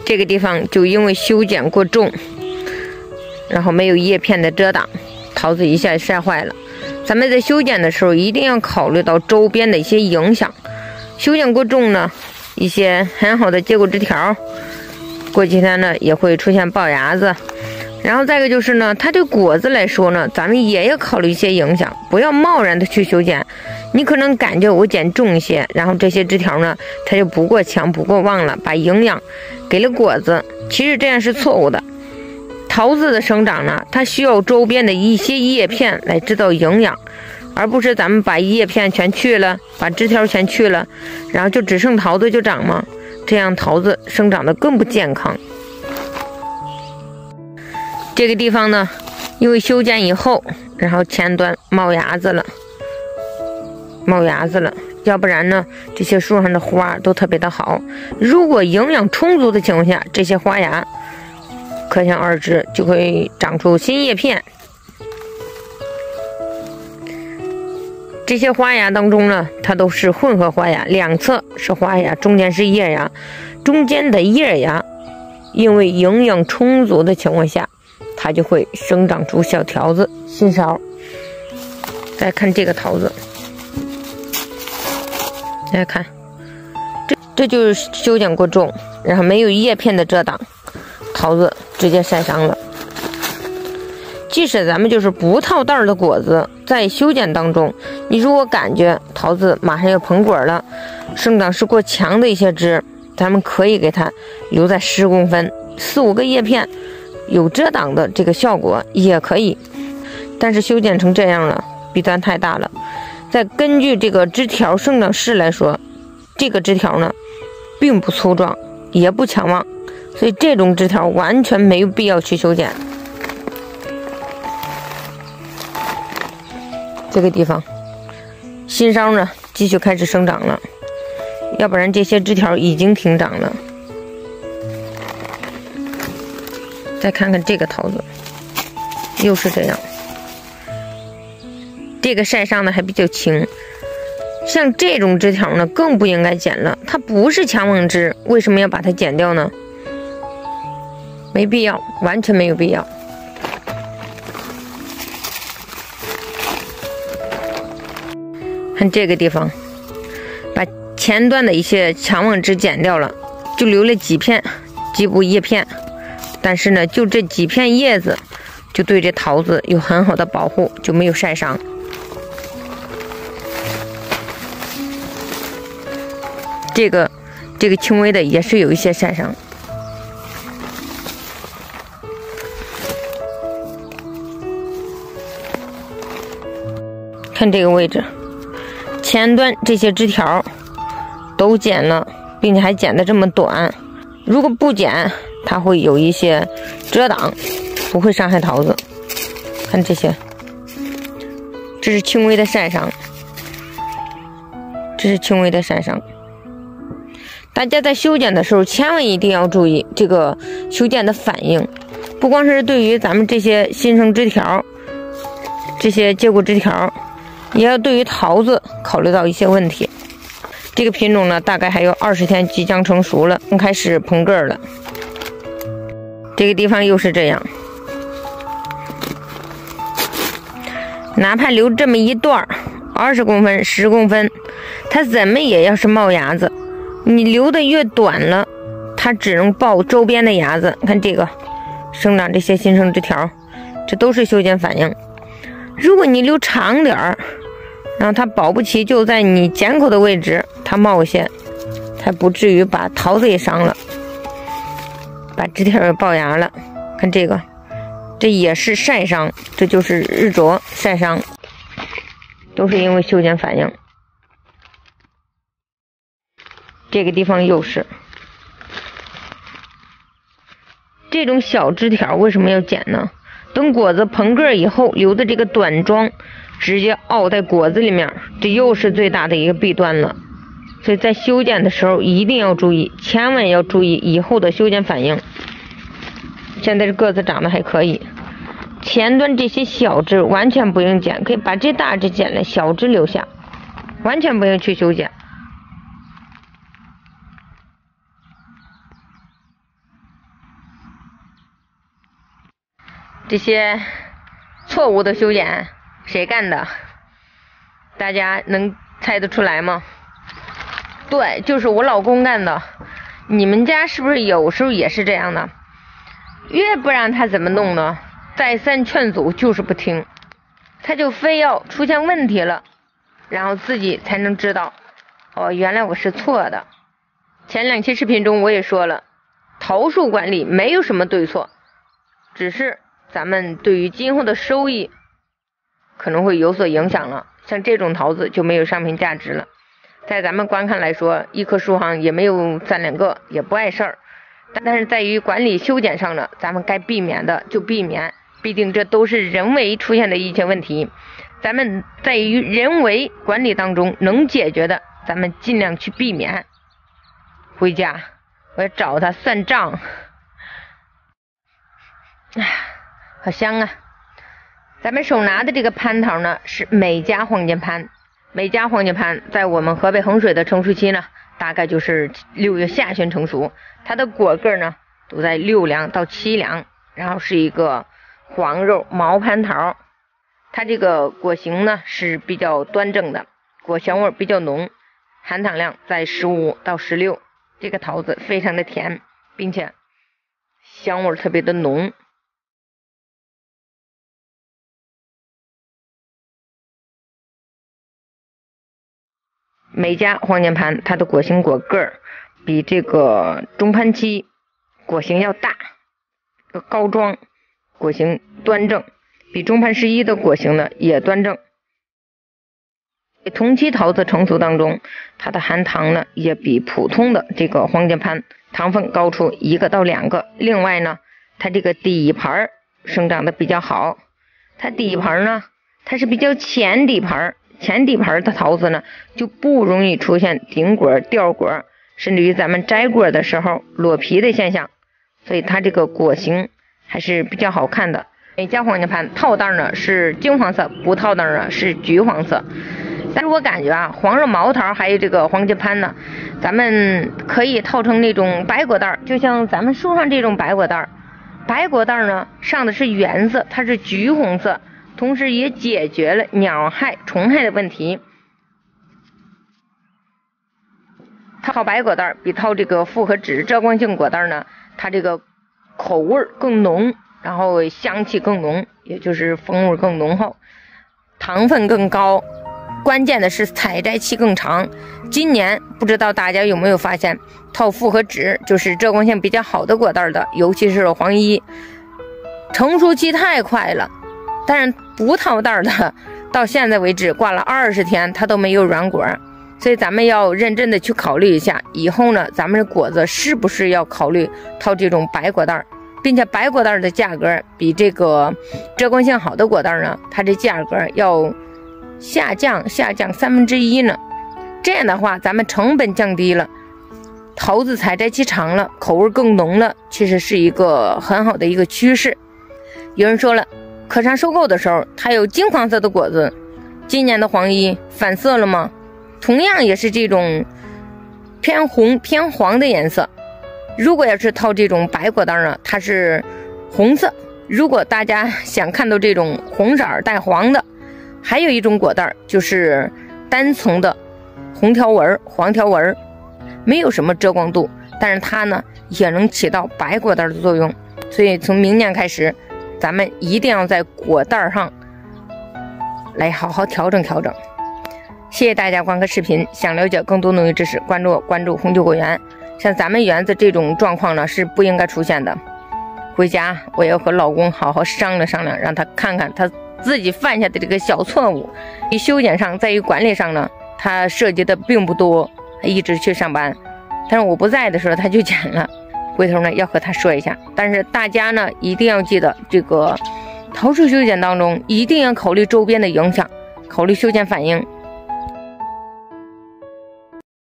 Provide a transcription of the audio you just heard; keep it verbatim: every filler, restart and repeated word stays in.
这个地方就因为修剪过重，然后没有叶片的遮挡，桃子一下晒坏了。咱们在修剪的时候一定要考虑到周边的一些影响。修剪过重呢，一些很好的结果枝条，过几天呢也会出现爆芽子。然后再一个就是呢，它对果子来说呢，咱们也要考虑一些影响，不要贸然的去修剪。你可能感觉我剪重一些，然后这些枝条呢，它就不过强不过旺了，把营养给了果子。其实这样是错误的。桃子的生长呢，它需要周边的一些叶片来制造营养，而不是咱们把叶片全去了，把枝条全去了，然后就只剩桃子就长嘛，这样桃子生长得更不健康。这个地方呢，因为修剪以后，然后前端冒芽子了，冒芽子了，要不然呢，这些树上的花都特别的好。如果营养充足的情况下，这些花芽可想而知就会长出新叶片。这些花芽当中呢，它都是混合花芽，两侧是花芽，中间是叶芽。中间的叶芽因为营养充足的情况下，它就会生长出小条子、新梢。再看这个桃子，大家看，这这就是修剪过重，然后没有叶片的遮挡，桃子直接晒伤了。即使咱们就是不套袋的果子，在修剪当中，你如果感觉桃子马上要膨果了，生长势过强的一些枝，咱们可以给它留在十公分，四五个叶片。有遮挡的这个效果也可以，但是修剪成这样了，弊端太大了。再根据这个枝条生长势来说，这个枝条呢并不粗壮，也不强旺，所以这种枝条完全没有必要去修剪。这个地方新梢呢继续开始生长了，要不然这些枝条已经停长了。再看看这个桃子，又是这样。这个晒伤的还比较轻，像这种枝条呢，更不应该剪了。它不是强旺枝，为什么要把它剪掉呢？没必要，完全没有必要。看这个地方，把前端的一些强旺枝剪掉了，就留了几片基部叶片。但是呢，就这几片叶子，就对这桃子有很好的保护，就没有晒伤。这个，这个轻微的也是有一些晒伤。看这个位置，前端这些枝条都剪了，并且还剪得这么短。如果不剪，它会有一些遮挡，不会伤害桃子。看这些，这是轻微的晒伤，这是轻微的晒伤。大家在修剪的时候，千万一定要注意这个修剪的反应，不光是对于咱们这些新生枝条、这些结果枝条，也要对于桃子考虑到一些问题。这个品种呢，大概还有二十天即将成熟了，开始膨个了。这个地方又是这样，哪怕留这么一段二十公分、十公分，它怎么也要是冒芽子。你留的越短了，它只能爆周边的芽子。看这个生长这些新生枝条，这都是修剪反应。如果你留长点儿，然后它保不齐就在你剪口的位置，它冒些，才不至于把桃子也伤了，把枝条也爆芽了。看这个，这也是晒伤，这就是日灼晒伤，都是因为修剪反应。这个地方又是这种小枝条，为什么要剪呢？等果子膨个以后，留的这个短桩直接凹在果子里面，这又是最大的一个弊端了。所以在修剪的时候一定要注意，千万要注意以后的修剪反应。现在这个子长得还可以，前端这些小枝完全不用剪，可以把这大枝剪了，小枝留下，完全不用去修剪。 这些错误的修剪谁干的？大家能猜得出来吗？对，就是我老公干的。你们家是不是有时候也是这样的？越不让他怎么弄呢？再三劝阻就是不听，他就非要出现问题了，然后自己才能知道，哦，原来我是错的。前两期视频中我也说了，桃树管理没有什么对错，只是咱们对于今后的收益可能会有所影响了。像这种桃子就没有商品价值了，在咱们观看来说，一棵树上也没有三两个，也不碍事儿。但是在于管理修剪上呢，咱们该避免的就避免，毕竟这都是人为出现的一些问题。咱们在于人为管理当中能解决的，咱们尽量去避免。回家我要找他算账，唉，好香啊！咱们手拿的这个蟠桃呢，是美加黄金蟠。美加黄金蟠在我们河北衡水的成熟期呢，大概就是六月下旬成熟。它的果个呢都在六两到七两，然后是一个黄肉毛蟠桃。它这个果形呢是比较端正的，果香味比较浓，含糖量在十五到十六。这个桃子非常的甜，并且香味特别的浓。美加黄金蟠它的果形果个儿比这个中蟠期果形要大，高庄，果形端正，比中蟠十一的果形呢也端正。同期桃子成熟当中，它的含糖呢也比普通的这个黄金蟠糖分高出一个到两个。另外呢，它这个底盘生长的比较好，它底盘呢它是比较浅底盘，浅底盘的桃子呢就不容易出现顶果、掉果，甚至于咱们摘果的时候裸皮的现象，所以它这个果形还是比较好看的。美加黄金蟠套袋呢是金黄色，不套袋呢是橘黄色。但是我感觉啊，黄肉毛桃还有这个黄金蟠呢，咱们可以套成那种白果袋，就像咱们树上这种白果袋。白果袋呢上的是原色，它是橘红色，同时也解决了鸟害、虫害的问题。套白果袋比套这个复合脂遮光性果袋呢，它这个口味更浓，然后香气更浓，也就是风味更浓厚，糖分更高。关键的是采摘期更长。今年不知道大家有没有发现，套复合脂就是遮光性比较好的果袋的，尤其是黄一，成熟期太快了。但是不套袋的，到现在为止挂了二十天，它都没有软果。所以咱们要认真的去考虑一下，以后呢，咱们的果子是不是要考虑套这种白果袋，并且白果袋的价格比这个遮光性好的果袋呢，它这价格要下降下降三分之一呢。这样的话，咱们成本降低了，桃子采摘期长了，口味更浓了，其实是一个很好的一个趋势。有人说了，可上收购的时候，它有金黄色的果子，今年的黄一反色了吗？同样也是这种偏红偏黄的颜色。如果要是套这种白果袋呢，它是红色。如果大家想看到这种红色带黄的，还有一种果袋就是单层的红条纹、黄条纹，没有什么遮光度，但是它呢也能起到白果袋的作用。所以从明年开始，咱们一定要在果袋上来好好调整调整。谢谢大家观看视频，想了解更多农业知识，关注我，关注红酒果园。像咱们园子这种状况呢是不应该出现的。回家我要和老公好好商量商量，让他看看他自己犯下的这个小错误。于修剪上，在于管理上呢，他涉及的并不多，他一直去上班，但是我不在的时候他就剪了。回头呢要和他说一下。但是大家呢一定要记得，这个桃树修剪当中一定要考虑周边的影响，考虑修剪反应，